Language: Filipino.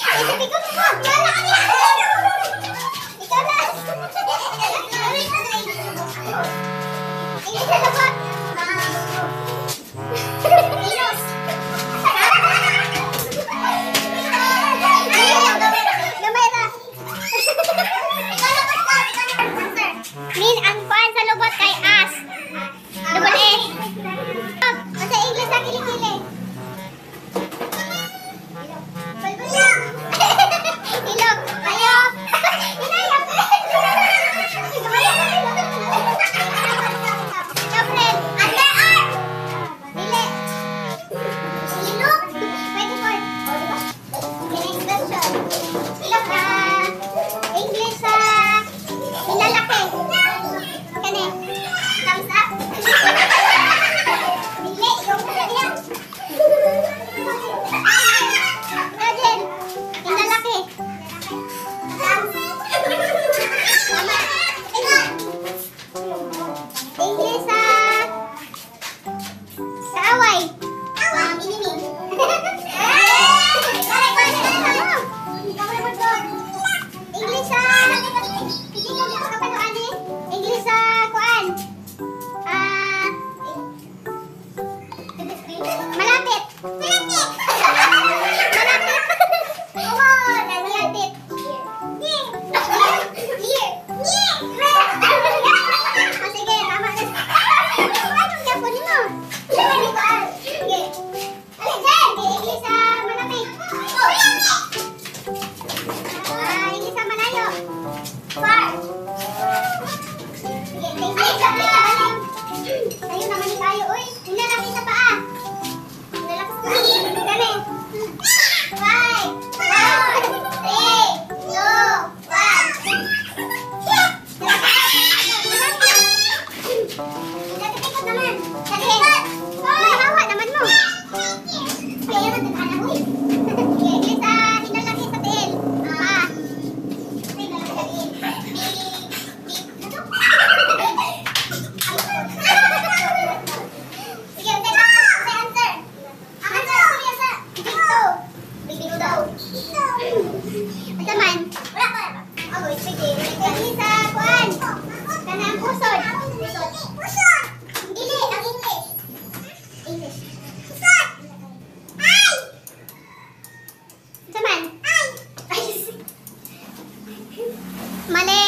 Min, ang kuan sa lubot kay as. Double A. Sa English ang kilikili. Ilog. Ayo. Inayap. Kapren. Underarm. Dili. Ilog. 24. Next question. Ilog na. English sa nilalaki. Kani. Thumbs up. Dili. Yung kanya. Rajen. Nilalaki. English sa away. Minimi. English sa English sa kuan. Malapit. Malapit. Oo, malapit. Sige, tama na. Anong Japon mo? Sige. Alin dyan? English sa malapit. English sa malayo. Far. Sige, English sa malalim. Sa'yo naman ni tayo. Uy, hinalaki sa paa. Hinalaki sa paa. Dali. 5, 4, 3, 2, 1. Nagkikot naman. Dali. Mahawa naman mo. Kaya naman nagkana mo eh. English sa hinalaki sa tiil. Paa. Hinalaki sa tiil. Sige, may answer. Ang answer ko niya sa Big daw. Asa man? Wala pa. Ako, sige. English sa kuan. Kanang pusod. Pusod. Dili, ang English. English. Pusod. Ay! Asa man? Ay! Mali.